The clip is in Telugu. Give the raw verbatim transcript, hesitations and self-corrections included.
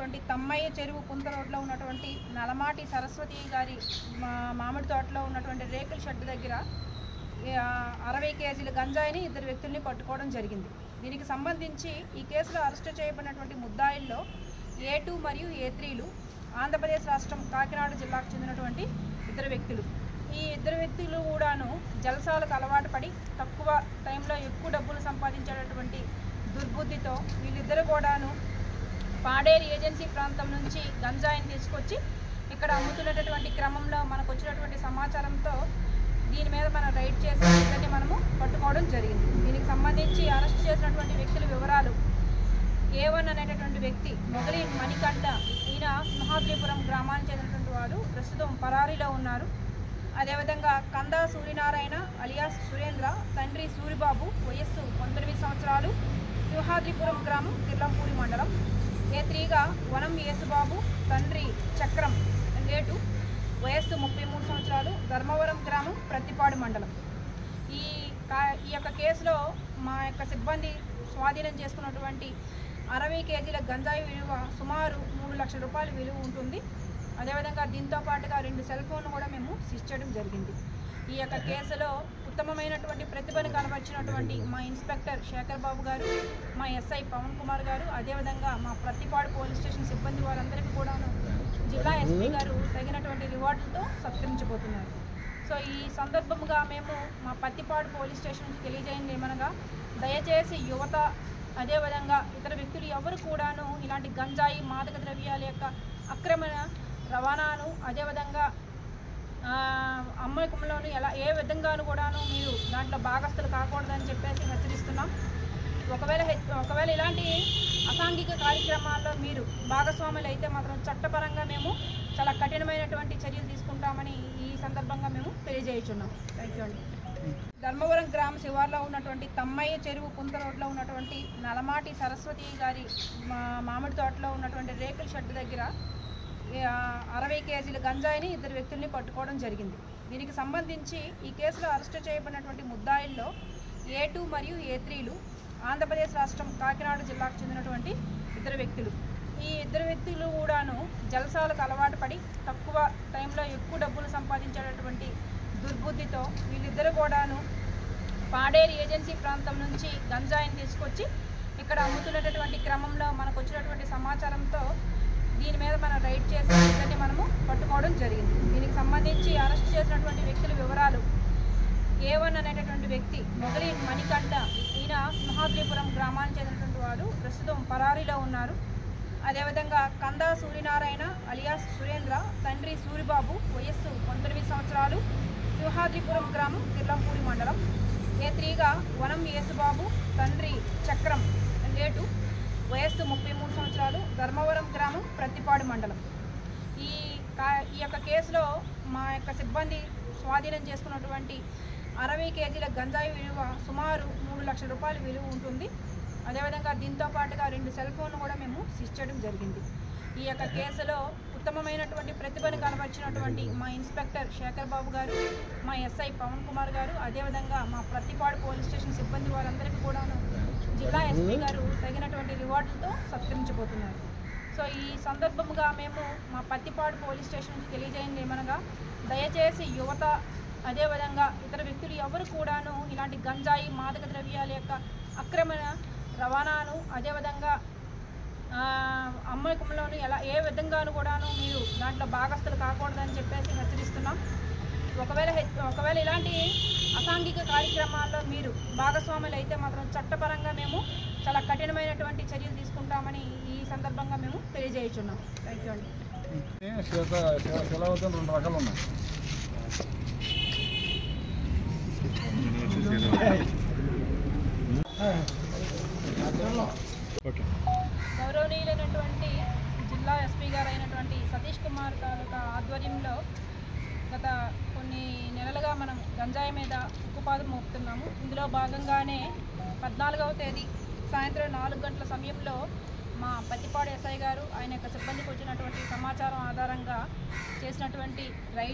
ఉన్నటువంటి తమ్మయ్య చెరువు పుంత రోడ్లో ఉన్నటువంటి నలమాటి సరస్వతి గారి మామిడి తోటలో ఉన్నటువంటి రేకుల షెడ్ దగ్గర అరవై కేజీల గంజాయిని ఇద్దరు వ్యక్తుల్ని పట్టుకోవడం జరిగింది. దీనికి సంబంధించి ఈ కేసులో అరెస్టు చేయబడినటువంటి ముద్దాయిల్లో ఏ టూ మరియు ఏ త్రీలు ఆంధ్రప్రదేశ్ రాష్ట్రం కాకినాడ జిల్లాకు చెందినటువంటి ఇద్దరు వ్యక్తులు. ఈ ఇద్దరు వ్యక్తులు కూడాను జలసాలకు అలవాటు పడి తక్కువ టైంలో ఎక్కువ డబ్బులు సంపాదించేటటువంటి దుర్బుద్ధితో వీళ్ళిద్దరు కూడాను పాడేరు ఏజెన్సీ ప్రాంతం నుంచి గంజాయిని తీసుకొచ్చి ఇక్కడ అమ్ముతున్నటువంటి క్రమంలో మనకు వచ్చినటువంటి సమాచారంతో దీని మీద మనం రైడ్ చేసి ఇద్దరిని మనము పట్టుకోవడం జరిగింది. దీనికి సంబంధించి అరెస్ట్ చేసినటువంటి వ్యక్తుల వివరాలు ఏ వన్ అనేటటువంటి వ్యక్తి మొగలి మణికంఠ, ఈయన సింహాద్రిపురం గ్రామానికి చెందినటువంటి వారు, ప్రస్తుతం పరారీలో ఉన్నారు. అదేవిధంగా కందా సూర్యనారాయణ అలియాస్ సురేంద్ర, తండ్రి సూరిబాబు, వయస్సు పంతొమ్మిది సంవత్సరాలు, సింహాద్రిపురం గ్రామం, కిర్లంపూడి మండలం. ఏ త్రీగా వనం యేసుబాబు, తండ్రి చక్రం లేటు, వయస్సు ముప్పై మూడు సంవత్సరాలు, ధర్మవరం గ్రామం, ప్రతిపాడు మండలం. ఈ ఈ యొక్క కేసులో మా యొక్క సిబ్బంది స్వాధీనం చేసుకున్నటువంటి అరవై కేజీల గంజాయి విలువ సుమారు మూడు లక్షల రూపాయల విలువ ఉంటుంది. అదేవిధంగా దీంతో పాటుగా రెండు సెల్ ఫోన్లు కూడా మేము సీజ్ చేయడం జరిగింది. ఈ యొక్క కేసులో ఉత్తమమైనటువంటి ప్రతిభను కనబరిచినటువంటి మా ఇన్స్పెక్టర్ శేఖర్ బాబు గారు, మా ఎస్ఐ పవన్ కుమార్ గారు, అదేవిధంగా మా ప్రతిపాడు పోలీస్ స్టేషన్ సిబ్బంది వారందరికీ కూడాను జిల్లా ఎస్పీ గారు తగినటువంటి రివార్డులతో సత్కరించబోతున్నారు. సో ఈ సందర్భంగా మేము మా పత్తిపాడు పోలీస్ స్టేషన్ నుంచి తెలియజేయండి ఏమనగా, దయచేసి యువత అదేవిధంగా ఇతర వ్యక్తులు ఎవరు కూడాను ఇలాంటి గంజాయి మాదక ద్రవ్యాల యొక్క అక్రమ రవాణాను అదేవిధంగా అమ్మకంలోను ఎలా ఏ విధంగాను కూడాను మీరు దాంట్లో భాగస్తులు కాకూడదని చెప్పేసి హెచ్చరిస్తున్నాం. ఒకవేళ ఒకవేళ ఇలాంటి అసాంఘిక కార్యక్రమాల్లో మీరు భాగస్వాములు అయితే మాత్రం చట్టపరంగా మేము చాలా కఠినమైనటువంటి చర్యలు తీసుకుంటామని ఈ సందర్భంగా మేము తెలియజేయుచున్నాం. థ్యాంక్ యూ అండి. ధర్మవరం గ్రామ శివార్లో ఉన్నటువంటి తమ్మయ్య చెరువు పుంత రోడ్లో ఉన్నటువంటి నలమాటి సరస్వతి గారి మామిడి తోటలో ఉన్నటువంటి రేకుల షెడ్ దగ్గర అరవై కేజీల గంజాయిని ఇద్దరు వ్యక్తుల్ని పట్టుకోవడం జరిగింది. దీనికి సంబంధించి ఈ కేసులో అరెస్టు చేయబడినటువంటి ముద్దాయిల్లో ఏ టూ మరియు ఏ త్రీలు ఆంధ్రప్రదేశ్ రాష్ట్రం కాకినాడ జిల్లాకు చెందినటువంటి ఇద్దరు వ్యక్తులు. ఈ ఇద్దరు వ్యక్తులు కూడాను జలసాలకు అలవాటు పడి తక్కువ టైంలో ఎక్కువ డబ్బులు సంపాదించేటటువంటి దుర్బుద్ధితో వీళ్ళిద్దరు కూడాను పాడేరు ఏజెన్సీ ప్రాంతం నుంచి గంజాయిని తీసుకొచ్చి ఇక్కడ అమ్ముతున్నటువంటి క్రమంలో మనకు వచ్చినటువంటి సమాచారంతో దీని మీద మనం రైడ్ చేసి ఇద్దరిని మనము పట్టుకోవడం జరిగింది. దీనికి సంబంధించి అరెస్ట్ చేసినటువంటి వ్యక్తుల వివరాలు ఏ వన్ అనేటటువంటి వ్యక్తి మొగలి మణికంఠ, ఈయన సింహాద్రిపురం గ్రామానికి చెందినటువంటి వారు, ప్రస్తుతం పరారీలో ఉన్నారు. అదేవిధంగా కందా సూర్యనారాయణ అలియాస్ సురేంద్ర, తండ్రి సూరిబాబు, వయస్సు పంతొమ్మిది సంవత్సరాలు, సింహాద్రిపురం గ్రామం, కిర్లంపూడి మండలం. ఏ త్రీగా వనం యేసుబాబు, తండ్రి చక్రం లేటు, వయస్సు ముప్పై మూడు సంవత్సరాలు, ధర్మవరం గ్రామం, ప్రతిపాడు మండలం. ఈ ఈ యొక్క కేసులో మా యొక్క సిబ్బంది స్వాధీనం చేసుకున్నటువంటి అరవై కేజీల గంజాయి విలువ సుమారు మూడు లక్షల రూపాయల విలువ ఉంటుంది. అదేవిధంగా దీంతో పాటుగా రెండు సెల్ ఫోన్లు కూడా మేము సీజ్ చేయడం జరిగింది. ఈ యొక్క కేసులో ఉత్తమమైనటువంటి ప్రతిభను కనబరిచినటువంటి మా ఇన్స్పెక్టర్ శేఖర్ బాబు గారు, మా ఎస్ఐ పవన్ కుమార్ గారు, అదేవిధంగా మా ప్రతిపాడు పోలీస్ స్టేషన్ సిబ్బంది వారందరికీ కూడాను జిల్లా ఎస్పీ గారు తగినటువంటి రివార్డులతో సత్కరించబోతున్నారు. సో ఈ సందర్భంగా మేము మా పత్తిపాడు పోలీస్ స్టేషన్ నుంచి తెలియజేయండి ఏమనగా, దయచేసి యువత అదేవిధంగా ఇతర వ్యక్తులు ఎవరు కూడాను ఇలాంటి గంజాయి మాదక ద్రవ్యాల యొక్క అక్రమ రవాణాను అదేవిధంగా అమ్మకంలోను ఎలా ఏ విధంగాను కూడాను మీరు దాంట్లో భాగస్తులు కాకూడదని చెప్పేసి హెచ్చరిస్తున్నాం. ఒకవేళ ఒకవేళ ఇలాంటి అసాంఘిక కార్యక్రమాల్లో మీరు భాగస్వాములు అయితే మాత్రం చట్టపరంగా మేము చాలా కఠినమైనటువంటి చర్యలు తీసుకుంటామని ఈ సందర్భంగా మేము తెలియజేయుచున్నాం. థ్యాంక్ యూ అండి. రెండు రకాలు ఉన్నాయి. గౌరవనీయులైనటువంటి జిల్లా ఎస్పీ గారు అయినటువంటి సతీష్ కుమార్ తాలూకా ఆధ్వర్యంలో గత కొన్ని నెలలుగా మనం గంజాయి మీద ఉక్కుపాదం మోపుతున్నాము. ఇందులో భాగంగానే పద్నాలుగవ తేదీ సాయంత్రం నాలుగు గంటల సమయంలో మా పత్తిపాడు ఎస్ఐ గారు ఆయన యొక్క సిబ్బందికి వచ్చినటువంటి సమాచారం ఆధారంగా చేసినటువంటి రైడ్